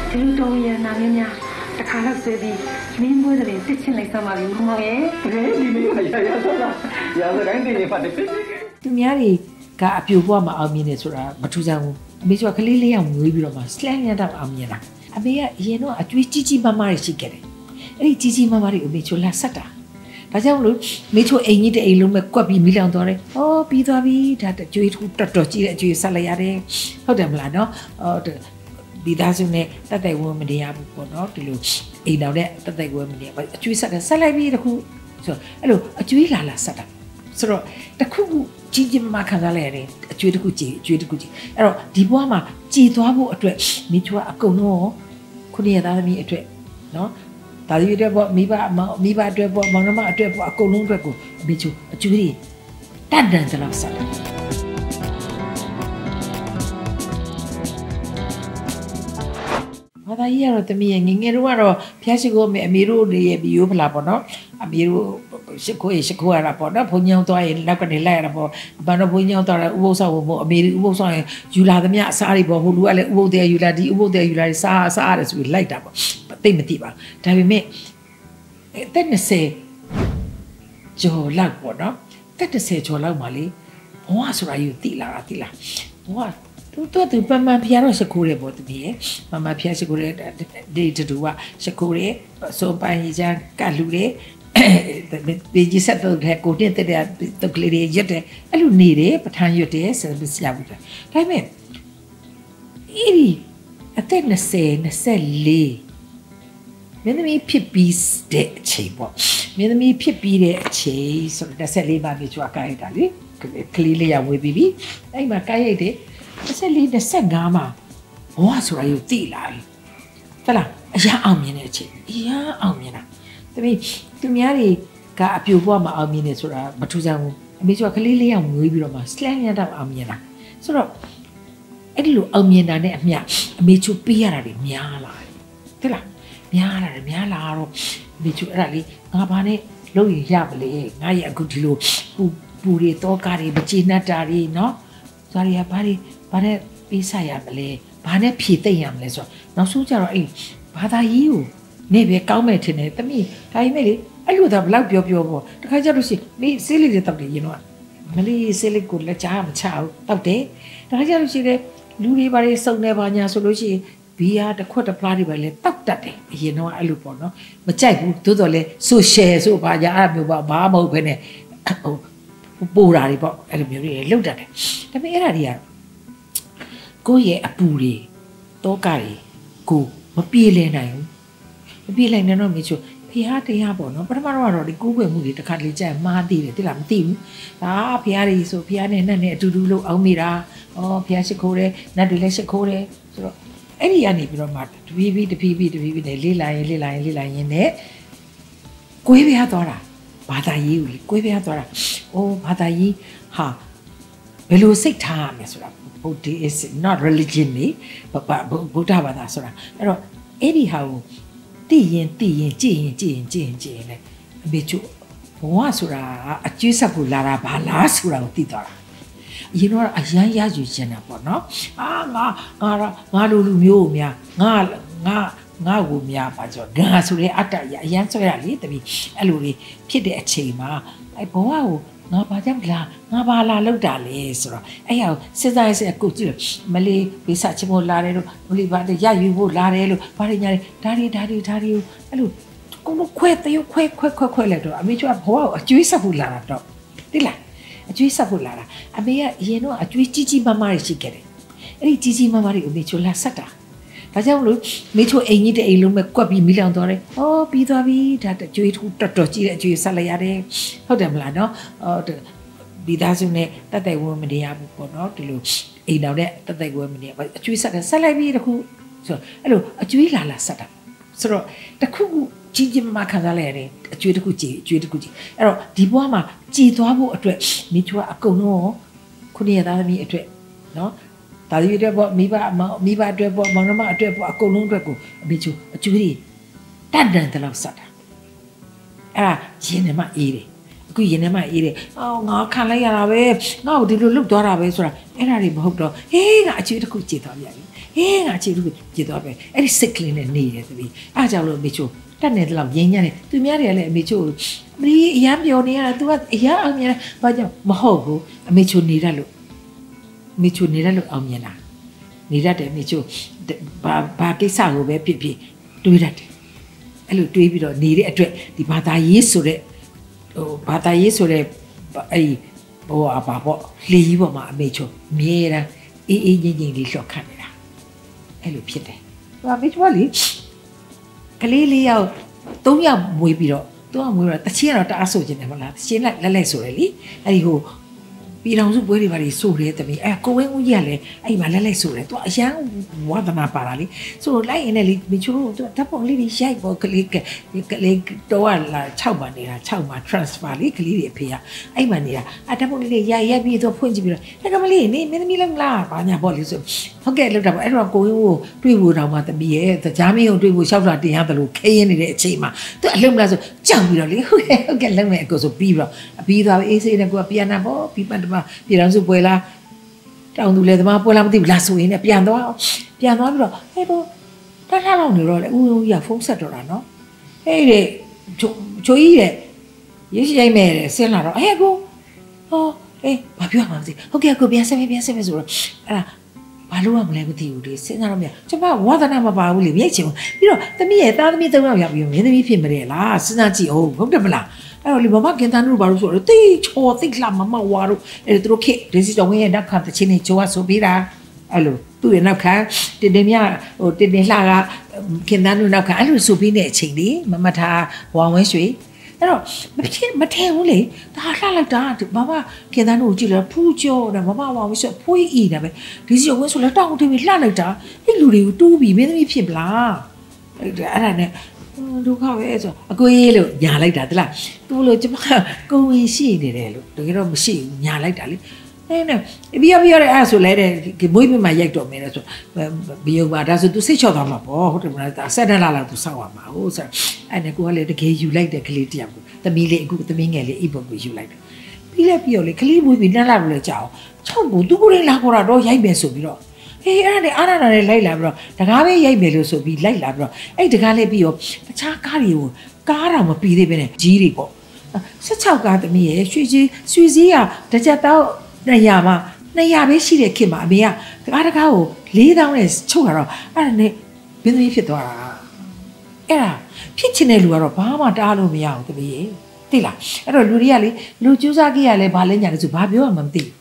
ဒီလိုတော်ရနာမင်းများတခါတော့ဆွေးပြီးမင်းမွေးတယ်တစ်ချင်းလိုက်စမ်းပါပြီမောင်မောင်ရဲ့ဒီနေ့ရသလားရသတိုင်းတင်နေဖတ်တယ်သူများတွေကအပြိုဘွားမှာအောင်မြင်နေဆိုတာမထူးဆန်းဘူးအမေကကလေးလေးယောက်ငွေပြီးတော့မှစလန်ရတော့အောင်မြင်လာအမေကအရင်တော့အကျွေးကြီးကြီးမားမားရှိခဲ့တယ်အဲ့ဒီကြီးကြီးမားမားတွေကိုအမေချိုလာဆက်တာဒါကြောင့်မလို့မေချိုအိမ်ကြီးတအိမ်လုံးမဲ့ကွက်ပြီးမီးလောင်သွားတယ်။အော်ပြီးသွားပြီဒါအကျွေးတော်တော်ကြီးတဲ့အကျွေးဆက်လိုက်ရတယ်။ဟုတ်တယ်မလားနော်။ဒီသားစုနဲ့တက်တိုက်ဝန်းမနေရဘူးပေါ့နော်ဒီလိုအိမ်တော်နဲ့တက်တိုက်ဝန်းမနေရဘူးအကျွေးဆက်တယ်ဆက်လိုက်ပြီးတခုဆိုအဲ့လိုအကျွေးလာဆက်တာဆိုတော့တခုခုကြီးကြီးမားခံစားလိုက်ရတယ်အကျွေးတခုကြီးအကျွေးတခုကြီးအဲ့တော့ဒီဘဝမှာကြည်သွားဖို့အတွက်မေချိုကအကုန်လုံးခုနှစ်ရသားသမီးအတွက်နော်ဒါဒီအတွက်ပေါ့မိဘအတွက်ပေါ့မောင်နှမအတွက်ပေါ့အကုန်လုံးအတွက်ကိုအမေချိုအကျွေးတွေတတ်တယ်ဆိုတော့ဆက်ဘာသာရေးကတော့တမီးငငယ်တော့ကတော့ဖျားရှိခိုးအမေတို့တွေရဲ့ဘီယိုဖလာပေါ့နော်အမေတို့ရှစ်ခိုးရတာပေါ့နော်ဘုံညောင်းသွားရင်နောက်ကနေလိုက်ရတာပေါ့ဘာလို့ဘုံညောင်းသွားတာဥပုသ်ဆောင်ဖို့အမေဥပုသ်ဆောင်ရင်ယူလာသမျှအစားတွေပေါ့ဟိုလူကလည်းဥပုသ်တဲ့ယူလာဒီဥပုသ်တဲ့ယူလာစားရတယ်ဆိုပြီးလိုက်တာပေါ့သိမသိပါဘူးဒါပေမဲ့တက်20ကျော်လောက်ပေါ့နော်တက်20ကျော်လောက်မှလေဘဝဆိုတာယူတိလာဘဝသူပမှန်ဖျားတော့ရှခိုးတယ်ပေါ့တမီးရဲ့ပမှန်ဖျားရှခိုးတယ်ဒီတူကရှခိုးတယ်စုံပိုင်ကြီးချမ်းကလူတယ်ဒီကြီးဆက်တော့ကိုတက်တဲ့တုတ်ကလေးတွေရက်တယ်အဲ့လိုနေတယ်ပဋ္ဌာန်းရွတ်တယ်ဆက်ပြီးဆရာဘူးဒါပေမဲ့အဲ့ဒီအသက်20 24မင်းသမီးဖြစ်ပြီးတဲ့အချိန်ပေါ့မင်းသမီးဖြစ်ပြီးတဲ့အချိန်ဆိုတော့14ပါးမြေချွာကိုက်ရတာလေကလေးလေးရဝေးပြီးပြီအဲ့မှာကိုက်ရိုက်တယ်14 25မှာဘဝဆိုတာယူတိလာပြီဟုတ်လားအရာအောင်မြင်တဲ့အချိန်အရာအောင်မြင်တာတမီးသူများတွေကအပြိုဘဝမှာအောင်မြင်နေဆိုတာမထူးဆန်းဘူးအမေကကလေးလေးယောက်ငွေပြီးတော့မှစလန်ရတော့အောင်မြင်လာဆိုတော့အဲ့ဒီလိုအောင်မြင်တာနဲ့အမျှအမေချိုပေးရတာတွေများလာတယ်ဟုတ်လားများလာတော့အမေချိုအဲ့ဒါလေးငါဘာနဲ့လုပ်ရမလဲငါရဲ့အခုဒီလိုပူတွေတောကားတွေမကျေနပ်တာတွေနော်ဇာရီကဘာနဲ့ပေးဆက်ရမလဲဘာနဲ့ဖြည့်သိမ့်ရမလဲဆိုတော့နောက်ဆုံးကျတော့အဲ့ဘာသာရေးကိုနေပဲကောင်းမဲ့ထင်တယ်တမီးဒါပေမဲ့လေအဲ့လိုတော့ဘလောက်ပြောပေါ့တခါကျတော့ရှိမင်းဆေးလေးတွေတောက်တယ်ရင်တော့မလေးဆေးလေးကိုလက်ချာမချဘူးတောက်တယ်တခါကျတော့ရှိတယ်လူတွေဘာတွေစုံနေပါညာဆိုလို့ရှိရင်ဘီယာတစ်ခွက်တစ်ဖလားတွေပဲလေတောက်တတ်တယ်အရင်တော့အဲ့လိုပေါ့နော်မကြိုက်ဘူးသို့တော်လဲဆိုရှယ်ဆိုဘာညာအဲ့မျိုးပါဘာမဟုတ်ဘဲနဲ့ဟိုပိုတာတွေပေါ့အဲ့လိုမျိုးတွေလောက်တတ်တယ်ဒါပေမဲ့အဲ့ဒါတွေကကိုယ့်ရဲ့အပူတွေတောကတွေကိုမပြေလည်နိုင်ဘူးမပြေလည်နိုင်တော့မေချိုဖះတရားပေါ့နော်ပထမတော့ဒီကိုးကွယ်မှုတွေတစ်ခါတလေကြာမှားသေးတယ်တိလားမသိဘူးဒါဖះတွေဆိုဖះနဲ့နတ်နဲ့အတူတူလို့အောင်းမိတာဩဖះရှိခိုးတယ်နတ်တွေလည်းရှိခိုးတယ်ဆိုတော့အဲ့ဒီကနေပြီးတော့မှတပီးနဲ့လေးလာရင်နဲ့ကိုယ်ပြားသွားတာဘာသာရေးကိုလေကိုယ်ပြားသွားတာအိုးဘာသာရေးဟာဘယ်လိုစိတ်ထားရမလဲဆိုတာ Buddhism is not religion လေဗုဒ္ဓဘာသာဆိုတာအဲ့တော့အဲ့ဒီဟာကိုတည်ရင်ကြည်ရင်လေအမေချိုဘဝဆိုတာအကျွေးဆက်ဖို့လာတာဘာလားဆိုတာကိုသိသွားတာအရင်တော့အရန်ရယူချင်တာပေါ့နော်ငါလူမျိုးကိုများငါကိုများပါကြောငါဆိုတဲ့အတ္တရအရန်ဆွဲရလေတပီအဲ့လိုလေးဖြစ်တဲ့အချိန်မှာအဲ့ဘဝကိုငါဘာကြောင့်လားငါဘာလာလောက်တာလဲဆိုတော့အဲ့ရစဉ်းစားရကိုကြည့်လို့မလေးဝိစချမို့လာတယ်လို့မလေးဘာတရယူဖို့လာတယ်လို့ဘာတွေညာဒါတွေအဲ့လိုကိုလိုခွဲတရုပ်ခွဲလိုက်တော့အမေကဘဝကိုအကျွေးဆက်ဖို့လာတာတော့တိလားအကျွေးဆက်ဖို့လာတာအမေကအရင်တော့အကျွေးကြီးမားမားရှိခဲ့တယ်အဲ့ဒီကြီးမားမားတွေကိုအမေချိုလာဆက်တာဒါကြောင့်မလို့မေချိုအိမ်ကြီးတအိမ်လုံးမဲ့ကွက်ပြီးမီးလောင်သွားတယ်။အော်ပြီးသွားပြီဒါအကျွေးတော်တော်ကြီးတဲ့အကျွေးဆက်လိုက်ရတယ်။ဟုတ်တယ်မလားနော်။ဒီသားစုနဲ့တက်တိုက်ဝန်းမနေရဘူးပေါ့နော်ဒီလိုအိမ်တော်နဲ့တက်တိုက်ဝန်းမနေရဘူးအကျွေးဆက်တယ်ဆက်လိုက်ပြီးတခုဆိုအဲ့လိုအကျွေးလာဆက်တာဆိုတော့တခုကြီးမားခံစားလိုက်ရတယ်အကျွေးတခုကြီးအဲ့တော့ဒီဘဝမှာကြည်သွားဖို့အတွက်မိချိုကအကုန်လုံးခုနှစ်ရသားသမီးအတွက်နော်ဒါဒီအတွက်ပေါ့မိဘအတွက်ပေါ့မောင်နှမအတွက်ပေါ့အကုန်လုံးအတွက်ကိုအမေချိုအကျွေးတွေတတ်တယ်တော့စတာအဲ့ဒါရင်းနေမှအေးတယ်အခုရင်ထဲမှာအေးတယ်အော်ငါခံလိုက်ရတာပဲငါ့ကိုဒီလိုလုပ်သွားတာပဲဆိုတာအဲ့ဒါတွေမဟုတ်တော့ဟေးငါအခြေတစ်ခုကြည်သွားပြန်ပြီဟေးငါအခြေတစ်ခုကြည်သွားပဲအဲ့ဒီစိတ်ကလေးနဲ့နေတယ်သမီးအားကြောင့်လို့အမေချိုတက်နေတယ်လို့ရင်းညံ့တယ်သူများတွေကလည်းအမေချိုမလီအရန်ပြောနေရတာ तू ကအရန်အောင်မြင်ဘာကြောင့်မဟုတ်ဘူးအမေချိုနေတတ်လို့အမေချိုနေတတ်လို့အောင်မြင်တာနေတတ်တယ်အမေချိုဘာကိစ္စကိုပဲဖြစ်ဖြစ်တွေးတတ်တယ်အဲ့လိုတွေးပြီးတော့နေတဲ့အတွက်ဒီဘာသာရေးဆိုတဲ့ဘာသာရေးဆိုတဲ့အဲ့ဟိုအပါပေါ့လေကြီးပေါ်မှာအမေချိုအမြဲတမ်းအေးငြိမ်လေးလှော့ခတ်နေတာအဲ့လိုဖြစ်တယ်ဟိုအမေချိုကလေကလေးလေးယောက်3ယောက်မွေးပြီးတော့သူကမွေးတော့တချင်းတော့တအားဆိုချင်တယ်မလားတချင်းလက်ဆိုရယ်လीအဲ့ဒီဟိုပြည်တော်စုပွဲတွေပါလေဆိုတယ်တမီးအဲ့ကိုဝင်းဦးကြီးကလည်းအဲ့မှာလက်ဆိုတယ်သူကအရန်ဝါသနာပါတာလေဆိုတော့လိုက်ရင်လည်းမချိုးသူဓာတ်ပုံလေးတွေရိုက်ပေါ်ကလေးတော့လာ6မှာနေတာ6မှာ transfer လေးကလေးတွေအဖေကအဲ့မှာနေတာအဲ့ဓာတ်ပုံလေးတွေရိုက်ပြီးတော့ဖွင့်ကြည့်ပြီးတော့အဲ့ကမလေးနေမင်းသမီးလည်းမလားဘာညာပေါ့လေဆိုဟုတ်ကဲ့လောက်တာပေါ့အဲ့တော့ကိုဝင်းဦးကိုတွေ့ဖို့တော့မှတမီးရဲ့ကြားမင်းကိုတွေ့ဖို့ရှောက်တာတင်ရတယ်လို့ခရင်နေတဲ့အချိန်မှာသူအလုံးမလားဆိုကြောက်ပြီးတော့လေဟုတ်ကဲ့လုံးမယ်အကိုဆိုပြီးတော့ပြီးသွားပြီအေးစေးနဲ့ကိုကပြန်နာပေါ့ပြီးပတ်ပြည်တော်စုပွဲလားတောင်သူလေသမားပွဲလားမသိဘူးလားဆိုရင်လည်းပြန်သွားပြီးတော့ဟဲ့ဘောတတ်လောက်နေတော့လေဦးဦးကြီးကဖုန်းဆက်တော့တာနော်ဟဲ့တဲ့ချိုကြီးတဲ့ရေးရှိရိုက်မယ်တဲ့ဆင်းလာတော့ဟဲ့ကိုဟောအေးဘာပြောမှမသိဟုတ်ကဲ့ကိုပြန်ဆက်မယ်ဆိုတော့အဲ့ဒါဘာလို့ရမလဲမသိဘူးလေစဉ်းစားတော့မြကျမဝါသနာမပါဘူးလေမြိတ်ချင်ပြီးတော့သမီးရဲ့သားသမီး3ယောက်ရောက်ပြီးမင်းသမီးဖြစ်မတယ်လားစဉ်းစားကြည့်အောင်ဟုတ်တယ်မလားအဲ့တော့လေမမကင်တန်တို့ဘာလို့ဆိုတော့တိတ်ချော်တိတ်လာမမဝါတို့အဲ့တို့ခေဒီစီတော်ဝင်ရဲ့နောက်ခါတစ်ချင်းနေချိုးဆိုပြီးတာအဲ့လိုသူ့ရဲ့နောက်ခါတင်မြဟိုတင်လှကကင်တန်တို့နောက်ခါအဲ့လိုဆိုပြီးတဲ့အချိန်လေးမမထားဝါဝင်းရွှေအဲ့တော့မထင်ဘူးလေဒါလှလိုက်တာမမကင်တန်တို့ကြည့်လို့ဖူးကြောတယ်မမဝါဝင်းဆိုဖွေးအီတယ်ပဲဒီစီတော်ဝင်ဆိုလည်းတောင်းတင်ပြီးလှလိုက်တာအဲ့လူတွေကိုတူးပြီးမင်းသမီးဖြစ်ပလားအဲ့ဒါနဲ့ဒုက္ခပဲဆိုအကိုကြီးလို့ညာလိုက်တာတလားသူ့လို့ကျမကိုဝင်ရှိနေတယ်လို့တကယ်တော့မရှိဘူးညာလိုက်တာလေအဲ့နဲ့ပြီးရတဲ့အဲ့ဆိုလဲတဲ့မွေးပြမှာရိုက်တော့မယ်ဆိုဘီယုံပါဒါဆို तू စိတ်ချော့သွားမှာပေါ့ဟုတ်တယ်မလားဆက်တက်လာ तू စောက်ရမှာဟုတ်ဆိုအဲ့နဲ့ကိုကလေတကယ်ယူလိုက်တဲ့ကလေးတယောက်ကိုသမီးလေးအခုသမီးငယ်လေးအိပ်ပေါ်ကိုယူလိုက်တယ်ပြီးတော့လေကလေးမွေးပြီးနှက်လာလို့လဲကြောက်ချောက်ဘူးသူကိုယ်လေးလာခေါ်တာတော့ရိုက်မယ်ဆိုပြီးတော့ဟေးအဲ့ဒါနဲ့အားနာနဲ့လိုက်လာပြီးတော့တကားပဲရိုက်မယ်လို့ဆိုပြီးလိုက်လာပြီးတော့အဲ့တကားလေးပြီးတော့တခြားကားတွေကိုကားတော့မပြီးသေးပဲနဲ့ကြီးတွေပေါ့16ကားသမီးရဲ့ရွှေစည်းကတစ်ချက်တော့200မှာ200ပဲရှိတဲ့ခင်မှာအမေကတကားကို4000နဲ့ချုပ်လာတော့အဲ့ဒါနဲ့ဘင်းသမီးဖြစ်သွားတာအဲ့ဒါဖြစ်ချင်တဲ့လူကတော့ဘာမှတားလို့မရဘူးသမီးရဲ့သိလားအဲ့တော့လူတွေကလေလူကျူးစားကြီးကလည်းဘာလဲညာလဲဆိုဘာပြောမှမသိဘူး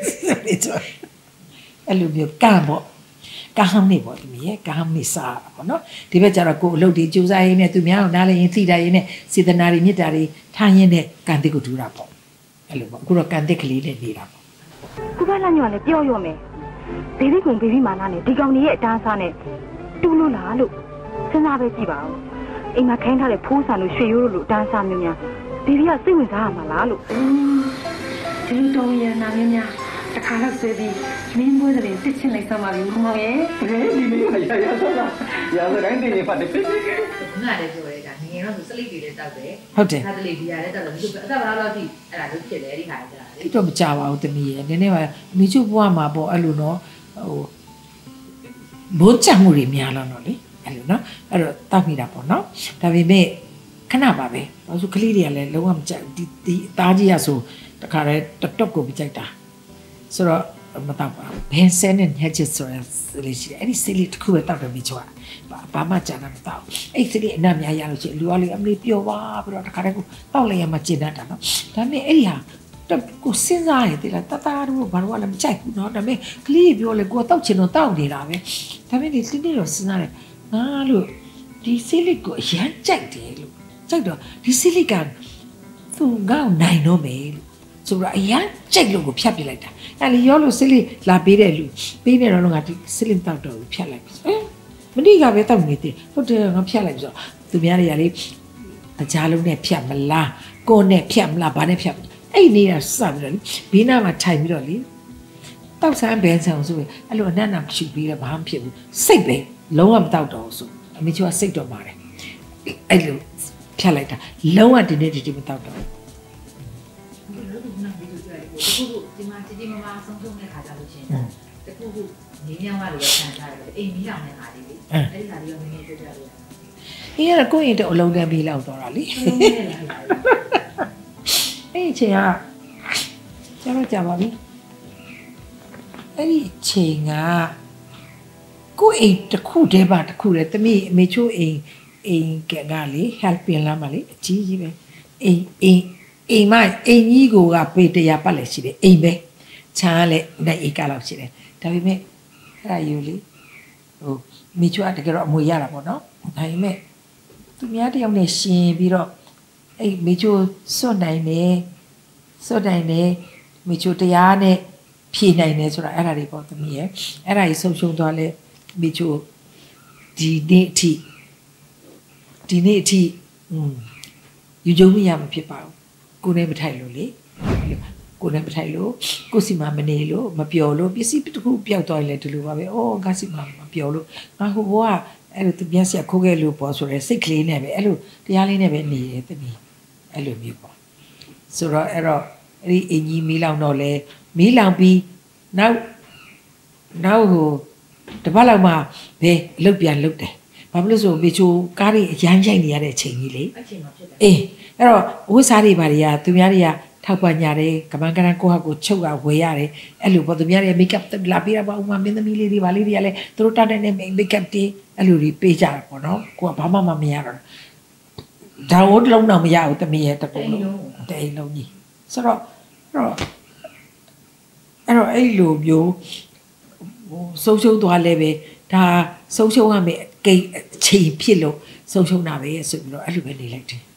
အဲ့လိုမျိုးကံပေါ့ကဟမ်းနေပေါ့ဒီမြေကဟမ်းနေစားပေါ့နော်ဒီဘက်ကျတော့ကိုယ်အလုပ်တွေကြိုးစားရင်းနဲ့သူများကိုနားလည်ရင်သိတာရင်းနဲ့စေတနာတွေမြတ်တာတွေထားရင်းနဲ့ကံတစ်ကိုထူတာပေါ့အဲ့လိုပေါ့အခုတော့ကံတစ်ကလေးနဲ့နေတာပေါ့ခုကလည်းညော်လည်းပြောရမယ်ဘေဘီကုံဘေဘီမာနာနဲ့ဒီကောင်ကြီးရဲ့အတန်းစားနဲ့တူလို့လားလို့စဉ်းစားပဲကြည့်ပါဦးအိမ်မှာခိုင်းထားတဲ့ဖိုးဆန်လို့ရွှေရိုးလို့အတန်းစားမျိုးများဘေဘီကစိတ်ဝင်စားရမှာလားလို့ဒီတော်ရနာမင်းများတခါတော့ဆွဲပြီးမင်းပွဲတွေတစ်ချင်းလိုက်ဆောင်ပါပြီမောင်ရဲ့ဒီလေးရဆိုလားရဆိုတိုင်းတင်နေဖတ်တယ်ဖြစ်ဖြစ်ငါလည်းပြောရဲတာငငယ်တော့စလိတ်တွေလည်းတောက်တယ်ဟုတ်တယ်ဒါတလေဒီရလည်းတောက်တယ်အသက်ဘာလို့ဒီအဲ့ဒါလို့ဖြစ်တယ်ဒီခါကျတာလေတော့မကြပါဘူးတမီးရဲ့နည်းနည်းပါအမေချုပ်ဘွားမှာပေါ့အဲ့လိုနော်ဟိုဘိုးချမှုတွေများလာတော့လေအဲ့လိုနော်အဲ့တော့တောက်မိတာပေါ့နော်ဒါပေမဲ့ခဏပါပဲဘာလို့ကလေးတွေကလည်းလုံးဝမကြဒီသားကြီးရဆိုတခါတည်းတက်ကိုပြကြိုက်တာဆိုတော့မတောက်ပါဘူးဘယ်ဆဲနဲ့ညက်ချစ်ဆိုရယ်လေးရှိတယ်အဲ့ဒီစီလီတစ်ခုပဲတောက်တယ်မိချွာဘာမှကြာတာမတောက်အဲ့စီလီအနံ့များရလို့ရှိရင်လူကလေးအမလေးပျော်ပါပြီးတော့တခါတည်းကိုတောက်လိုက်ရမှကျင်တတ်တာနော်ဒါပေမဲ့အဲ့ဒီဟာကိုစဉ်းစားရည်တတတို့ဘာလို့လဲမကြိုက်ဘူးနော်ဒါပေမဲ့ကလေးပြောလေကိုတောက်ချင်တော့တောက်နေတာပဲဒါပေမဲ့ဒီစီလီတော့စဉ်းစားတယ်ငါလို့ဒီစီလီကိုအရန်ကြိုက်တယ်လို့ကြိုက်တော့ဒီစီလီကသူ့ကောင်းနိုင်တော့မယ်လို့ဆိုတော့အရန်ကြိုက်လို့ကိုဖြတ်ပြလိုက်တာအဲ့လေရောလို့စီလီလာပေးတဲ့လူပေးနေတော့ငါဒီစီလီတောက်တော့ဖြတ်လိုက်ပြီမနေ့ကပဲတောက်နေတယ်ဟုတ်တယ်ငါဖြတ်လိုက်ပြီဆိုသူများတွေကလေတကြားလုံးနဲ့ဖြတ်မလားကိုနဲ့ဖြတ်မလားဘာနဲ့ဖြတ်အဲ့နေတာစပြီးတော့လေဘေးနားမှာထိုင်ပြီးတော့လေတောက်ဆန်းဘဲဆန်ဆိုပြီးအဲ့လိုအနက်နာဖြူပြီးတော့ဘာမှဖြစ်ဘူးစိတ်ပဲလုံးဝမတောက်တော့ဆိုအမေချိုကစိတ်တော့ပါတယ်အဲ့လိုဖြတ်လိုက်တာလုံးဝဒီနေ့ဒီမတောက်တော့ဒီမှာကြီးကြီးမားမားဆုံးတဲ့ခါကြလို့ရှိရင်တခုခုငင်းညောင်းရလို့ခံစားရတယ်အိမ်မီးလောင်တဲ့ခါလေးလေအဲ့ဒီခါလေးရောနည်းနည်းပြောပြလို့အေးရကိုရင်တော့အလုံးတန်းပြီးလောက်တော့တာလေအဲ့ဒီချိန်ကကျွန်တော်ကြာပါပြီအဲ့ဒီချိန်ကကိုအိမ်တစ်ခုတည်းပါတစ်ခုတည်းတမိအမေချိုးအိမ်ကလေ help ပြင်လာမလေအကြီးကြီးပဲအိမ်မအိမ်ကြီးကိုကပေ100ပတ်လည်းရှိတယ်အိမ်ပဲခြံကလည်းနိုင်ဧကလောက်ရှိတယ်ဒါပေမဲ့အဲ့ဒါယူလေဟိုမိချိုးကတကယ်တော့အမွေရတာပေါ့နော်ဒါပေမဲ့သူများတယောက်နဲ့ရှင်ပြီးတော့အဲ့မိချိုးစွတ်နိုင်တယ်မိချိုးတရားနဲ့ဖြေနိုင်တယ်ဆိုတာအဲ့ဒါတွေပေါ့သမီးရဲ့အဲ့ဒါကြီးဆုံးရှုံးသွားလဲမိချိုးဒီနေ့အထိယူကြုံမရမဖြစ်ပါဘူးကိုယ်နဲ့မထိုက်လို့လေကိုယ်နဲ့မထိုက်လို့ကိုယ်စီမမနေလို့မပျော်လို့ပစ္စည်းတစ်ခုပျောက်သွားရင်လည်းဒီလိုပါပဲ။အော်ငါစီမမပျော်လို့ငါဟိုဘောကအဲ့လိုသူပြန်ဆက်ခိုးခဲ့လို့ပေါ့ဆိုရဲစိတ်ကလေးနဲ့ပဲအဲ့လိုတရားလေးနဲ့ပဲနေတယ်တမီးအဲ့လိုမျိုးပေါ့။ဆိုတော့အဲ့ဒီအင်ကြီးမီးလောင်တော့လဲမီးလောင်ပြီးနောက်ဟိုတပတ်လောက်မှဘယ်အလုပ်ပြန်လုပ်တယ်။ဘာဖြစ်လို့ဆိုမေချိုကားတွေအရမ်းရိုက်နေရတဲ့အချိန်ကြီးလေ။အချိန်မှာဖြစ်တယ်။အေးအဲ့တော့ဝိစားတွေဘာတွေကသူများတွေကထောက်ပံ့ကြတယ်ကမန်ကရန်ကိုဟာကိုချုပ်ကဝယ်ရတယ်အဲ့လိုပေါ့သူများတွေမိတ်ကပ်လာပေးတာပေါ့ဥမာမင်းသမီးလေးတွေဗာလေးတွေကလည်းသူတို့တတ်တဲ့နဲ့မိတ်ကပ်တွေအဲ့လိုတွေပေးကြတာပေါ့နော်ကိုကဘာမှမရတော့ဒါဝတ်လုံးတော့မရဘူးတမီးရဲ့တပုံလုံးတအိမ်လုံးကြီးဆိုတော့အဲ့လိုမျိုးဆုံးရှုံးသွားလဲပဲဒါဆုံးရှုံးရမယ်အချိန်ဖြစ်လို့ဆုံးရှုံးတာပဲဆိုပြီးတော့အဲ့လိုပဲနေလိုက်တယ်